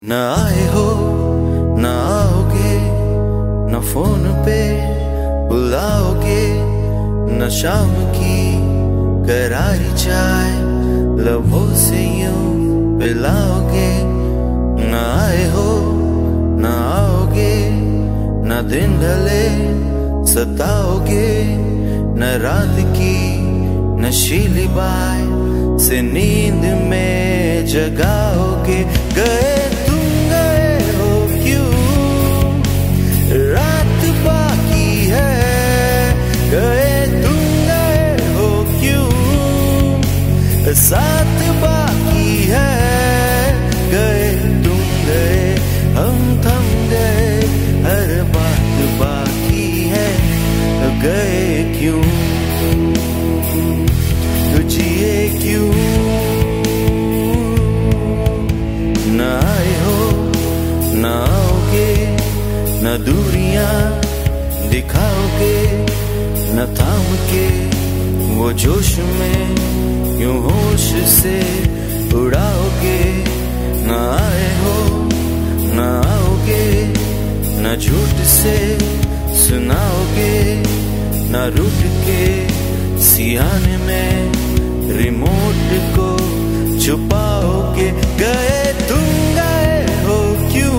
न आए हो न आओगे, न फोन पे बुलाओगे, न शाम की करारी चाय लबों से यूं पिलाओगे। न आए हो न आओगे, न दिन ढले सताओगे, न रात की नशीली बाय से नींद में जगाओगे। गए तुम गए हो क्यों, रात बाकी है। गए तुम गए हो क्यों, साथ बाकी है। गए तुम गए हम थम गए, हर बात बाकी है। गए क्यों जिए क्यों, न आए हो न आओगे, न दूरियां दिखाओगे, न थाम के वो जोश में यूं होश से उड़ाओगे। न आए हो न आओगे, न झूठ से सुनाओगे, न रुक के सियाने में रिमोट को छुपाओगे। गए तुम गए हो क्यों,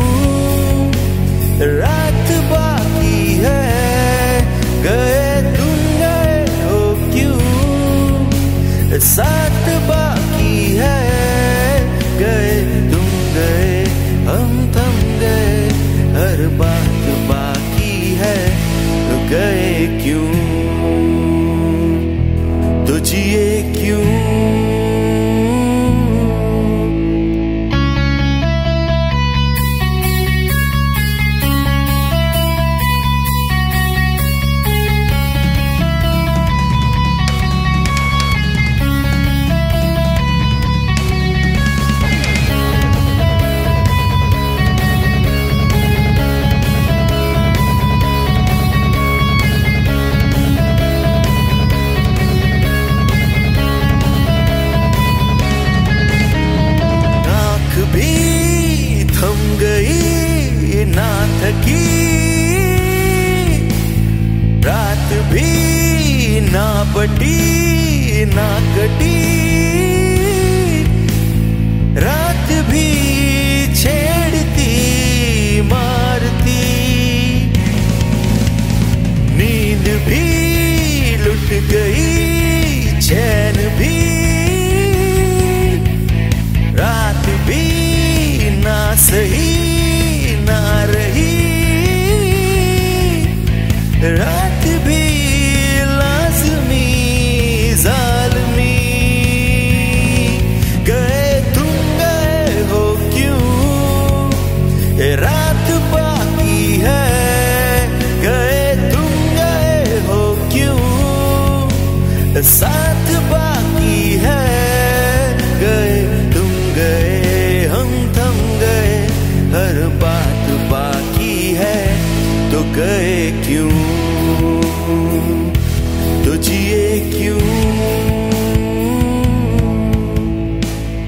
रात बाकी है। गए तुम गए हो क्यों, साथ बाकी है। गए तुम गए हम थम गए, हर बात बाकी है। गए क्यों तो जिए क्यों। थम गई ना थकी, रात भी ना पटी ना कटी। रात भी छेड़ती मारती, नींद भी लुट गई चैन भी। रात भी ना सही ना रही, रात भी लाज़मी ज़ालिमी। गए तुम गए हो क्यों, रात बाकी है। गए तुम गए हो क्यों,